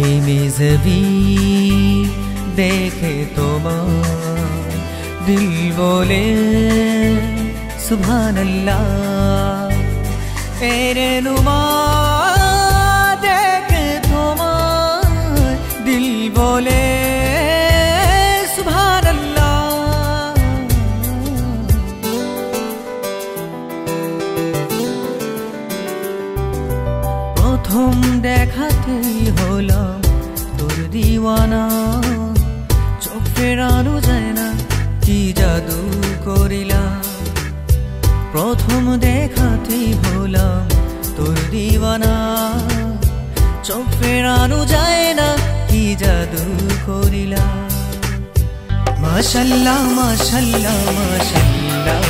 এই মেজবি দেখে তোমার দিল বলে সুবহানাল্লাহ। এরে নুমা দেখে তোমার দিল বলে সুবহানাল্লাহ। প্রথম দেখাতেই হলাম তোর দিওয়ানা, চোখ ফেরানো যায় না কি জাদু করিলা। প্রথম দেখাতেই হলাম তোর দিওয়ানা, চোখ ফেরানো যায় না কি জাদু করিলা। মাশাল্লাহ মাশাল্লাহ মাশাল্লাহ,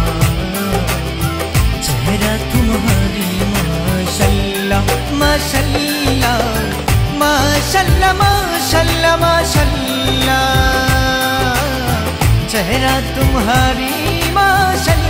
চেহারা तुम्हारी माशाल्लाह माशाल्लाह माशाल्लाह माशाल्लाह माशाल्लाह, चेहरा तुम्हारी माशाल्लाह।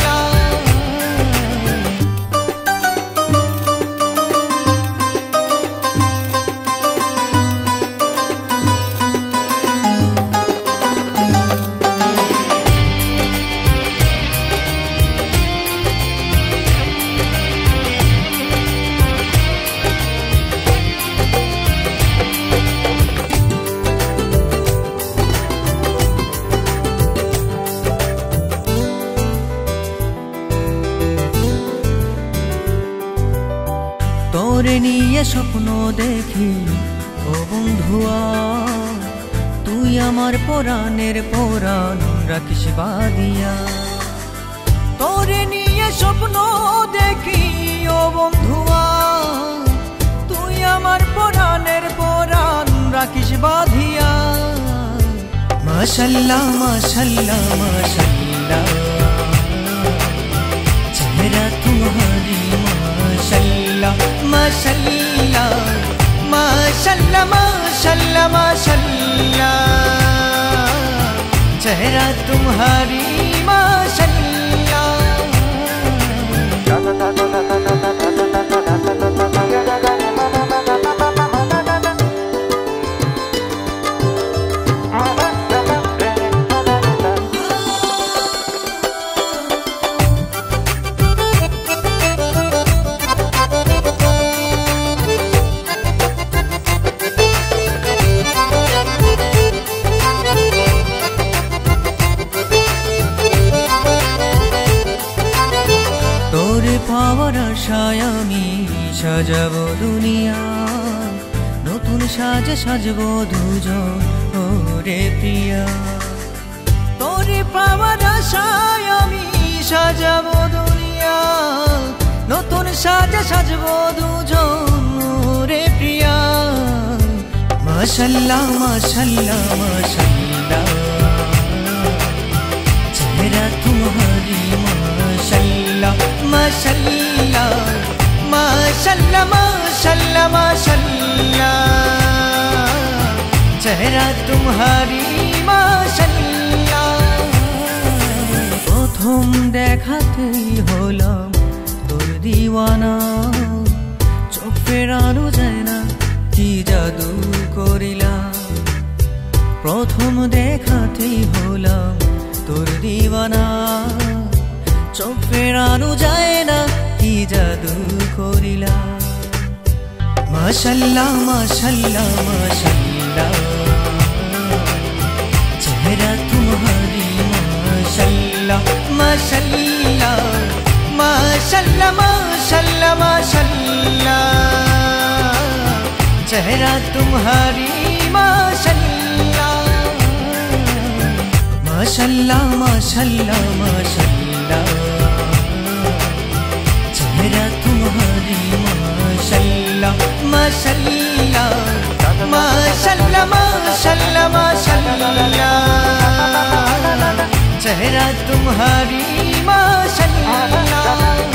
তোরে নিয়ে স্বপ্ন দেখি ও বন্ধুয়া, তুই আমার পরাণের পরাণ রাখিস বাঁধিয়া। তোরে নিয়ে স্বপ্ন দেখি ও বন্ধুয়া, তুই আমার পরাণের পরাণ রাখিস বাঁধিয়া। মাশাল্লাহ মাশাল্লাহ মাশাল্লাহ, চেহারা तुम्हारी माशाल्लाह माशाल्लाह माशाल्लाह माशाल्लाह माशाल्लाह, चेहरा तुम्हारी माशाल्लाह। পাওয়ার আশায় আমি সাজাবো দুনিয়া, নতুন সাজে সাজবো দুজন ওরে প্রিয়া। তোরে পাওয়ার আশায় আমি সাজাবো দুনিয়া, নতুন সাজে সাজবো দুজন ওরে প্রিয়া। মাশাল্লাহ মাশাল্লাহ মাশাল্লাহ, চেহারা तुम्हारी माशाल्लाह माशाल्लाह माशाल्लाह माशाल्लाह माशाल्लाह, चेहरा तुम्हारी माशाल्लाह। প্রথম দেখাতেই হলাম তোর দিওয়ানা, চোখ ফেরানো যায় না কি জাদু করিলা। প্রথম দেখাতেই হলাম তোর দিওয়ানা, চোখ ফেরানো যায় না কি জাদু করিলা। মাশাল্লাহ মাশাল্লাহ মাশাল্লাহ, চেহারা तुम्हारी माशाल्लाह माशाल्लाह माशाल्लाह माशाल्लाह माशाल्लाह, चेहरा तुम्हारी माशाल्लाह। माशाल्लाह माशाल्लाह माशाल्लाह, चेहरा तुम्हारी माशाल्लाह माशाल्लाह माशाल्लाह माशाल्लाह माशाल्लाह, चेहरा तुम्हारी माशाल्लाह।